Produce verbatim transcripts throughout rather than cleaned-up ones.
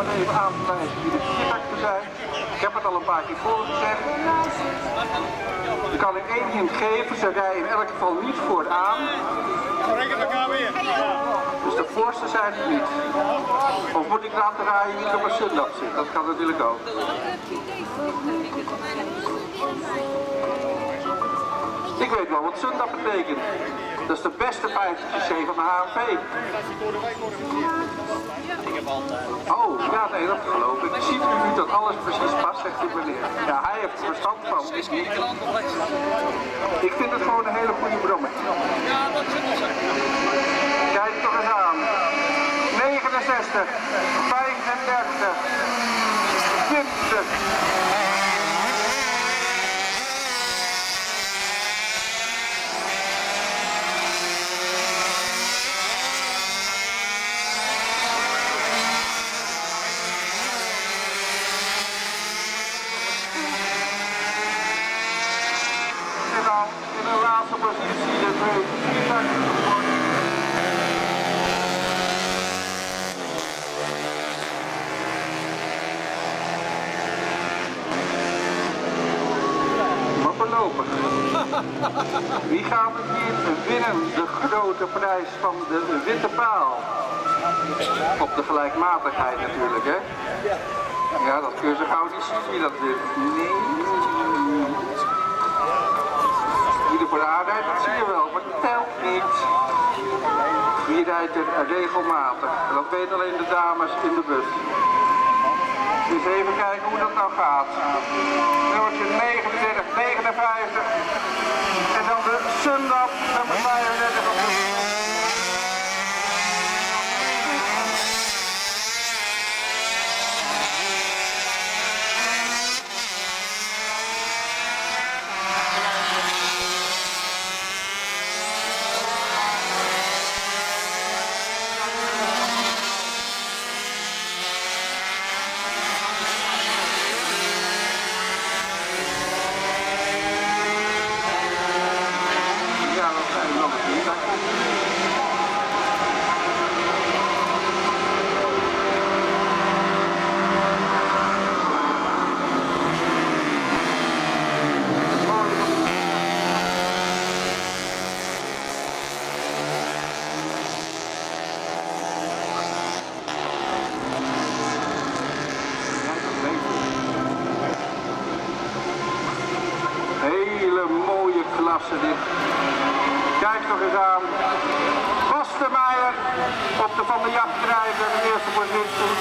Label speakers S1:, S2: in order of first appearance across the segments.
S1: maar even aan te wijzen wie de viertakten zijn. Ik heb het al een paar keer voorgezegd. Je kan er één hint geven, ze rijden in elk geval niet vooraan. Dus de voorste zijn het niet. Of moet ik laten rijden wie er op een Sundap zit? Dat kan natuurlijk ook. Ik weet wel wat Sundap betekent. Dat is de beste vijftig C van de H M V. Oh, ja, nee, dat geloof ik. Ziet u nu dat alles precies past, zegt die meneer. Ja, hij heeft er verstand van. Ik vind het gewoon een hele goede brommer. Kijk toch eens aan. negenenzestig, vijfendertig, twintig. In de laatste positie de twee viertakten geworden. Maar voorlopig. Wie gaat het hier winnen? De grote prijs van de witte paal. Op de gelijkmatigheid natuurlijk, hè? Ja, dat kun je zo gauw niet zien wie dat wint. Nee. Wie er voor de aanrijdt, dat zie je wel, maar het telt niet. Wie rijdt er regelmatig? En dat weten alleen de dames in de bus. Dus even kijken hoe dat nou gaat. Nummertje negenendertig, negenenvijftig. En dan de Sundap nummer vijfendertig op de... Dit. Kijk toch eens aan. Bastenmeijer op de Van der Jachtdrijver in de eerste positie.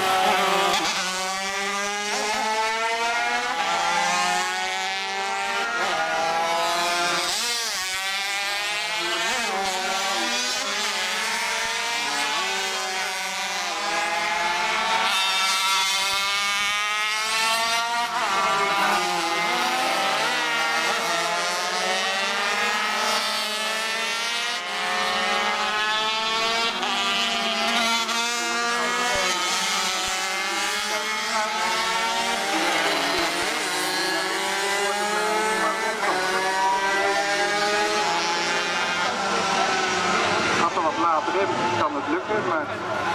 S1: Kan het lukken, maar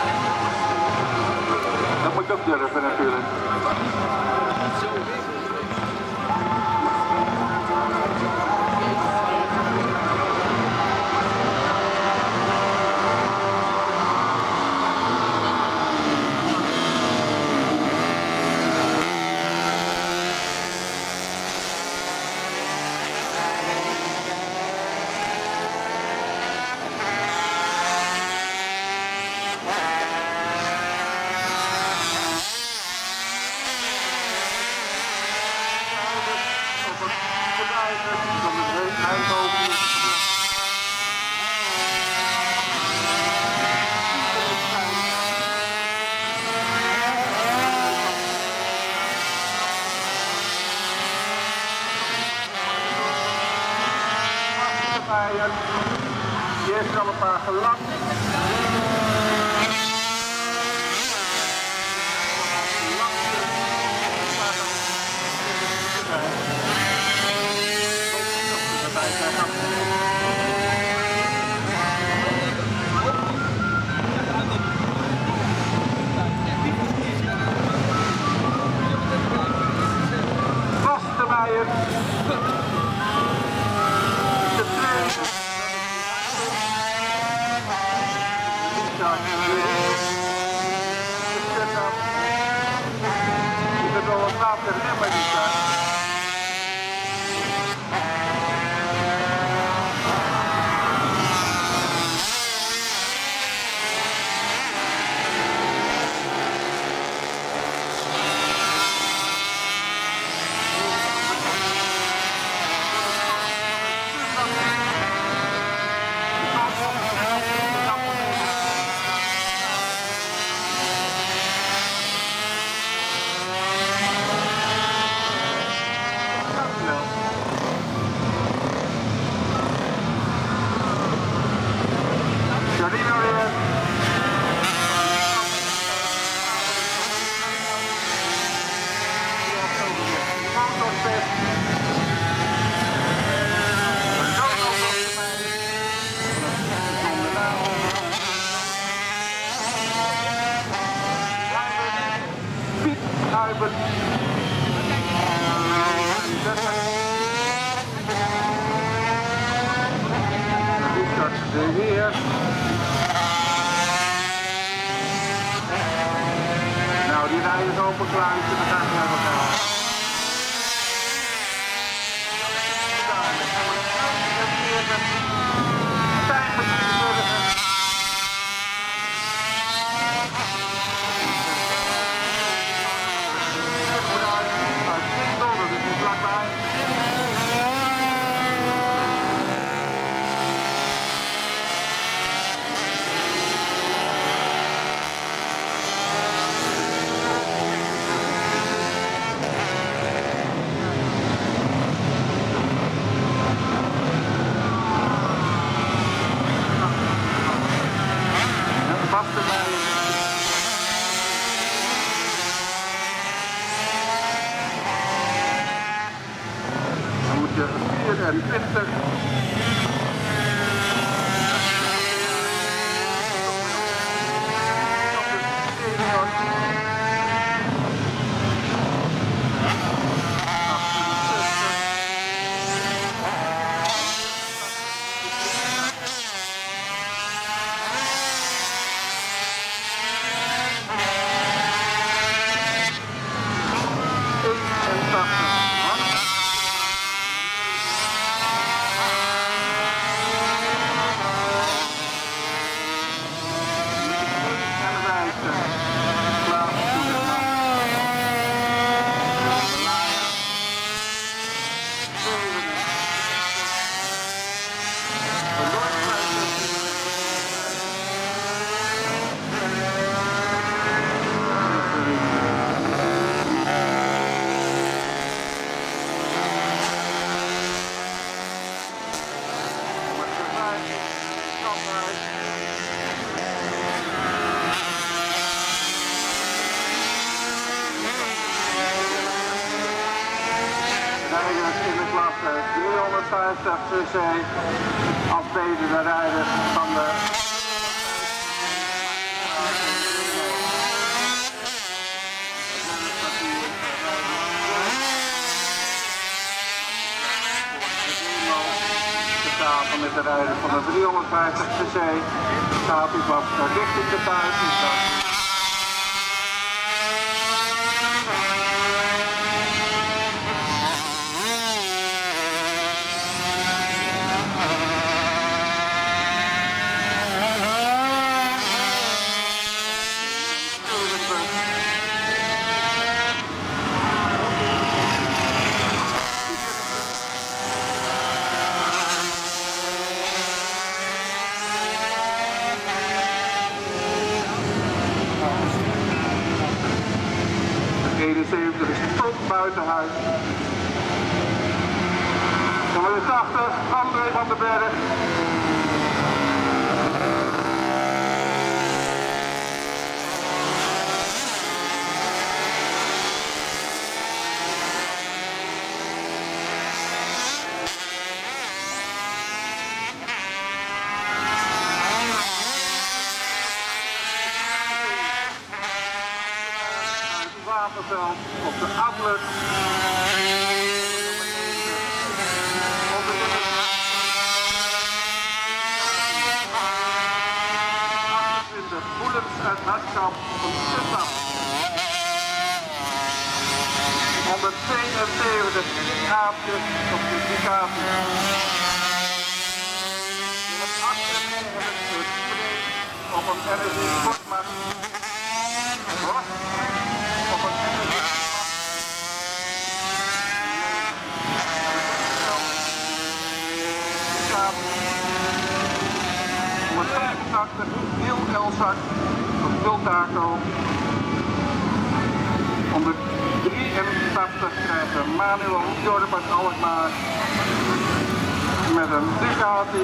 S1: dat moet je ook durven natuurlijk. Die heeft er al een paar gelakt. Kuipers. Richard de Heer. Nou, die rijden zo op een kluitje, dat gaat niet helemaal gaan. En twintig. driehonderdvijftig cc als betere rijder van de tafel met de rijder van de driehonderdvijftig cc gaat hij vast richting de thuis. eenenzeventig is tot buiten huis. Nummer tachtig, André van den Berg. Wapenveld op de Adler. achtentwintig Boelens uit Hartkamp op Zutphen. honderdtweeënzeventig Aapjes op de Ducati. honderdachtennegentig op een R S I Sportmax. Op een R S I honderdvijfentachtig Niel Elzak op Bultaco. honderddrieëntachtig krijgen Manuel Jorp uit Alkmaar met een Ducati.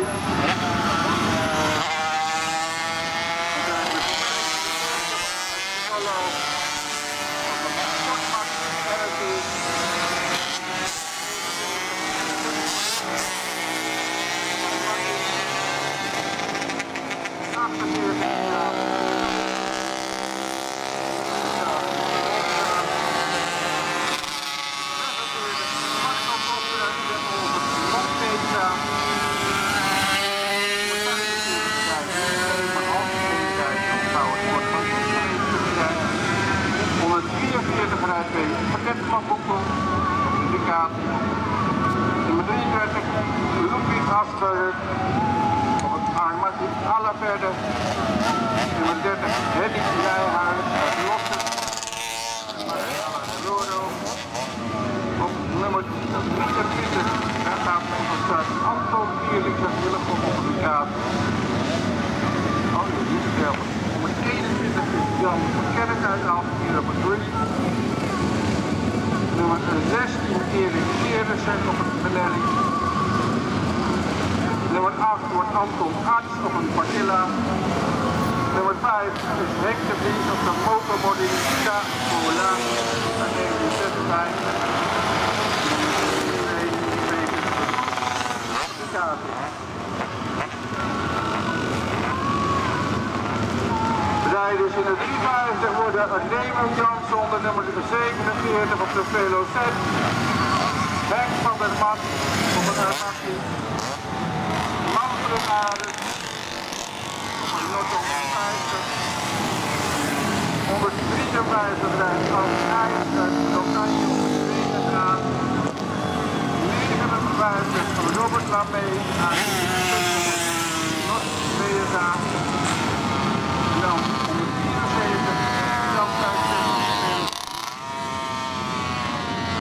S1: derde, nummer dertig, Henny Nijhuis uit Lossen. Op nummer drieëntwintig, daar gaat van start Anton Vierling met telecomcommunicatie. Oh, die is het nummer eenentwintig is Jan van Kerk uit Alphen op het drie. Nummer zestien Erik Geerdersen op het Benelli. Nummer acht wordt Anton Arts op een Partilla. Nummer vijf is Henk de Vries op de motormodellista Cola uit negentien zesenvijftig. Rijders in het drieënvijftig worden Raymond Jansson onder nummer zevenenveertig op de Velocet. Henk van der Mat op een R achttien. Manfred Aardes op een Lotto vijftig. honderddrieënvijftig rijdt Als IJs uit Oranje op de tweeëndraad. negenenvijftig Robert Lamee aan